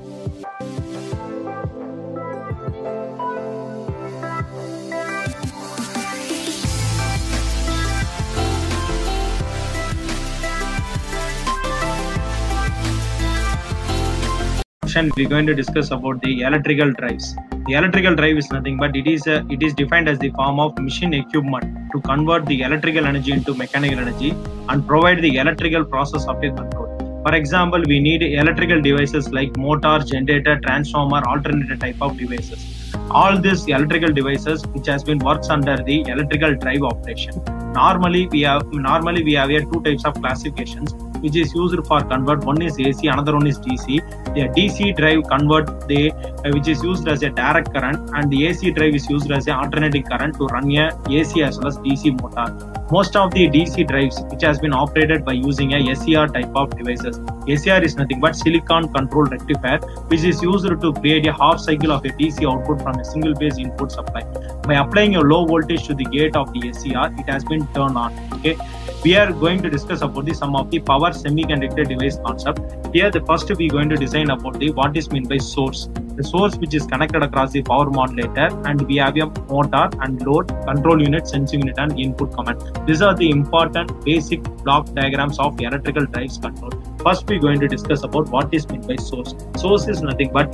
We're going to discuss about the electrical drives. The electrical drive is nothing but it is defined as the form of machine equipment to convert the electrical energy into mechanical energy and provide the electrical process of a control. For example, we need electrical devices like motor, generator, transformer, alternator type of devices. All these electrical devices which has been works under the electrical drive operation. Normally we have here two types of classifications which is used for convert. One is AC, another one is DC. The DC drive convert which is used as a direct current, and the AC drive is used as an alternating current to run a AC as well as DC motor. Most of the DC drives which has been operated by using a SCR type of devices. SCR is nothing but silicon control rectifier, which is used to create a half cycle of a DC output from a single phase input supply. By applying a low voltage to the gate of the SCR, it has been turned on. Okay, we are going to discuss about some of the power semiconductor device concept. Here, the first we are going to design about what is meant by source. The source which is connected across the power modulator, and we have a motor and load, control unit, sensing unit, and input command. These are the important basic block diagrams of electrical drives control. First, we are going to discuss about what is meant by source. Source is nothing but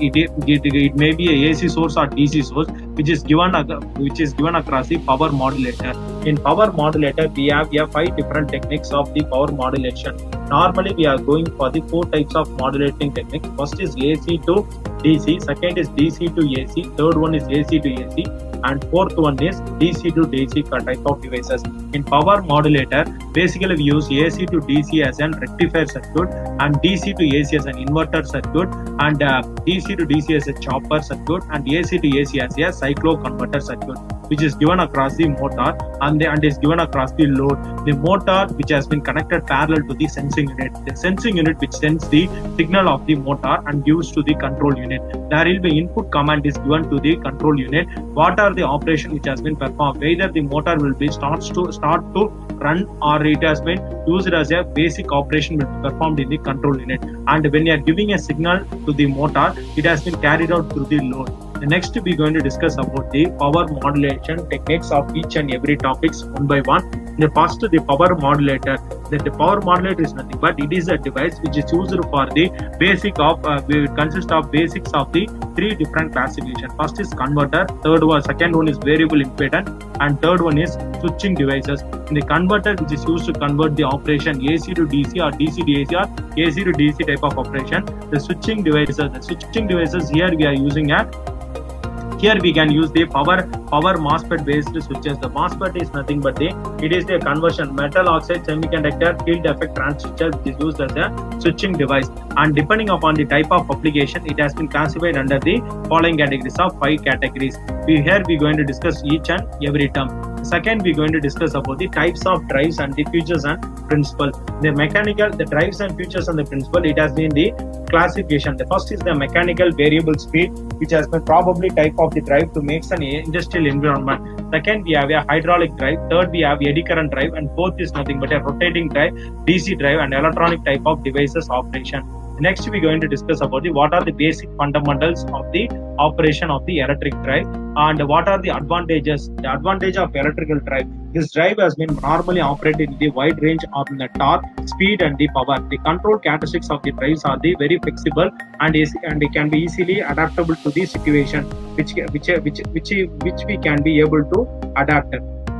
it may be a AC source or DC source which is given across the power modulator. In power modulator, we have 5 different techniques of the power modulation. Normally, we are going for the 4 types of modulating techniques. First is AC to DC, second is DC to AC, third one is AC to AC, and fourth one is DC to DC type of devices. In power modulator, basically we use AC to DC as an rectifier circuit, and DC to AC as an inverter circuit, and DC to DC as a chopper circuit, and AC to AC as a cyclo converter circuit, which is given across the motor and is given across the load. The motor which has been connected parallel to the sensing unit. The sensing unit which sends the signal of the motor and gives to the control unit. There will be input command is given to the control unit. What are the operation which has been performed? Either the motor will be start to run, or it has been used as a basic operation will be performed in the control unit. And when you are giving a signal to the motor, it has been carried out through the load. Next, we are going to discuss about the power modulation techniques of each and every topics one by one. The first, the power modulator. The power modulator is nothing but it is a device which is used for the basic of will consist of basics of the 3 different classification. First is converter, second one is variable impedance, and third one is switching devices. In the converter, which is used to convert the operation AC to DC or DC to AC or AC to DC type of operation. The switching devices here we are using here we can use the power MOSFET based switches. The MOSFET is nothing but it is the conversion metal oxide semiconductor field effect transistor which is used as a switching device. And depending upon the type of application, it has been classified under the following categories of 5 categories. Here we are going to discuss each and every term. Second, we are going to discuss about the types of drives and the features and principle. The drives and features and the principle, it has been the classification. The first is the mechanical variable speed, which has been probably type of the drive to make an industrial environment. Second, we have a hydraulic drive. Third, we have eddy current drive, and fourth is nothing but a rotating drive, DC drive, and electronic type of devices operation. Next, we are going to discuss about what are the basic fundamentals of the operation of the electric drive and what are the advantages. The advantage of electrical drive. This drive has been normally operated in the wide range of the torque, speed, and the power. The control characteristics of the drives are very flexible and they can be easily adaptable to the situation, which we can be able to adapt.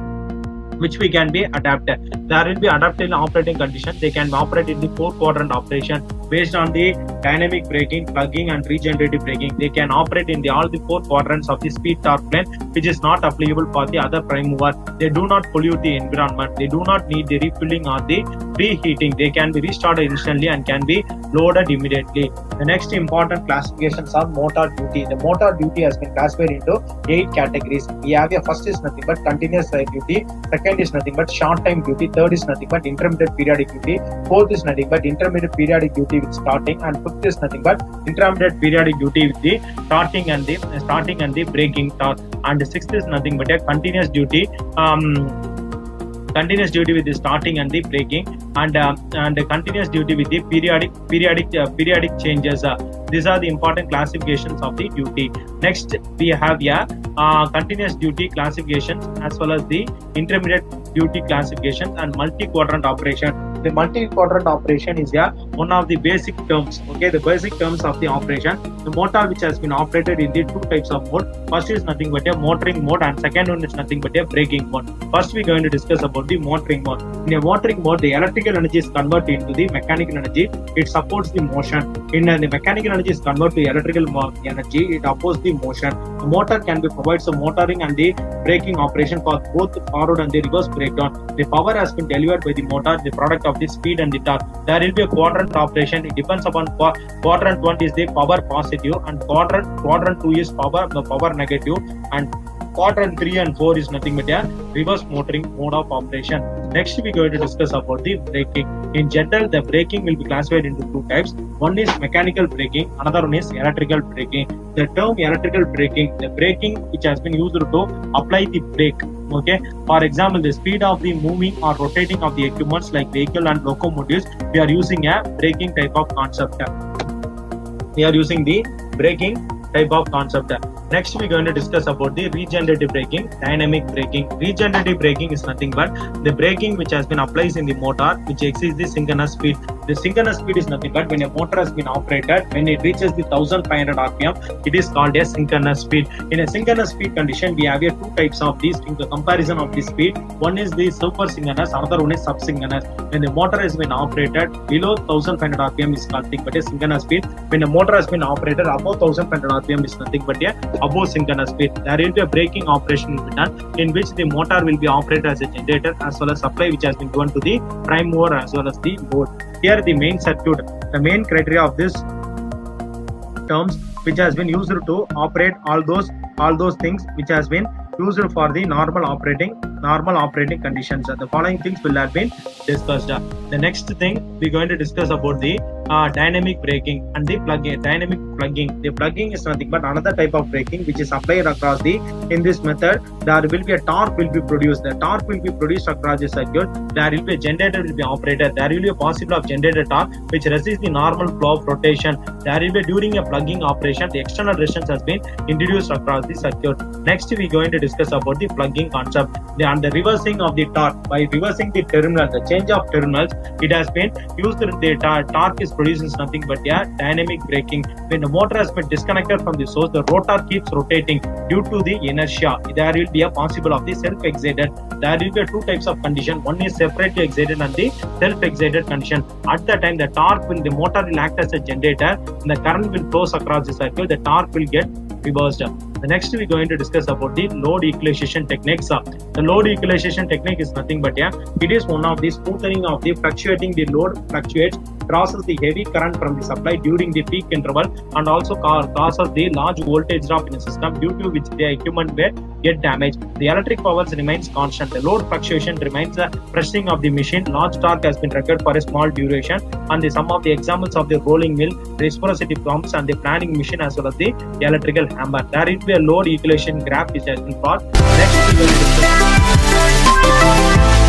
There will be adapted operating conditions. They can operate in the 4-quadrant operation based on the dynamic braking, plugging, and regenerative braking. They can operate in all the 4 quadrants of the speed torque plane, which is not applicable for the other prime mover. They do not pollute the environment. They do not need the refilling or the preheating. They can be restarted instantly and can be loaded immediately. The next important classifications are motor duty. The motor duty has been classified into 8 categories. We have first is nothing but continuous drive duty. Second is nothing but short time duty. Third is nothing but intermittent periodic duty. Fourth is nothing but intermittent periodic duty with starting, and fifth is nothing but intermittent periodic duty with the starting and the braking torque. And the sixth is nothing but a continuous duty. Continuous duty with the starting and the braking, and the continuous duty with the periodic changes. These are the important classifications of the duty. Next, we have continuous duty classifications as well as the intermediate duty classifications and multi-quadrant operation. The multi-quadrant operation is one of the basic terms. Okay, the basic terms of the operation. The motor which has been operated in the two types of mode. First is nothing but a motoring mode, and second one is nothing but a braking mode. First, we are going to discuss about the motoring mode. In a motoring mode, the electrical energy is converted into the mechanical energy. It supports the motion. In the mechanical energy is converted to electrical energy. It opposes the motion. The motor can be provides the motoring and the braking operation for both forward and the reverse breakdown. The power has been delivered by the motor, the product of the speed and the torque. There will be a quadrant operation. It depends upon quadrant 1 is the power positive, and quadrant 2 is power negative, and quadrant 3 and 4 is nothing but a reverse motoring mode of operation. Next, we are going to discuss about the braking. In general, the braking will be classified into two types. One is mechanical braking, another one is electrical braking. The term electrical braking, the braking which has been used to apply the brake. Okay, for example, the speed of the moving or rotating of the equipments like vehicle and locomotives, we are using a braking type of concept. We are using the braking type of concept. Next, we are going to discuss about the regenerative braking, dynamic braking. Regenerative braking is nothing but the braking which has been applied in the motor which exceeds the synchronous speed. The synchronous speed is nothing but when a motor has been operated, when it reaches the 1500 rpm, it is called a synchronous speed. In a synchronous speed condition, we have two types of these in the comparison of the speed. One is the super synchronous, another one is subsynchronous. When the motor has been operated below 1500 rpm is called nothing but a synchronous speed. When a motor has been operated above 1500 rpm is nothing but a above synchronous speed. There will be a braking operation done in which the motor will be operated as a generator as well as supply which has been given to the prime mover as well as the load. Here the main circuit, the main criteria of this terms which has been used to operate all those things which has been used for the normal operating conditions. The following things will have been discussed. The next thing we are going to discuss about the dynamic braking and the dynamic plugging. The plugging is nothing but another type of braking which is applied across in this method. There will be a torque will be produced. The torque will be produced across the circuit. There will be a generator will be operated. There will be a possible of generator torque which resists the normal flow of rotation. There will be during a plugging operation, the external resistance has been introduced across the circuit. Next, we are going to discuss about the plugging concept and the reversing of the torque. By reversing the terminal, the change of terminals, it has been used. The torque is produced is nothing but dynamic braking. When the motor has been disconnected from the source, the rotor keeps rotating due to the inertia. There will be a possible of the self-excited. There will be two types of condition. One is separately excited and the self-excited condition. At the time, the torque will the motor will act as a generator and the current will flow across the circuit. The torque will get reversed. The next we are going to discuss about the load equalization techniques. The load equalization technique is nothing but it is one of the smoothing of the fluctuating. The load fluctuates, crosses the heavy current from the supply during the peak interval and also causes the large voltage drop in the system due to which the equipment will get damaged. The electric power remains constant. The load fluctuation remains the pressing of the machine. Large torque has been required for a small duration, and the some of the examples of the rolling mill, reciprocity pumps and the planning machine as well as the electrical hammer. There will be a load equalization graph which has been plotted. Next we will discuss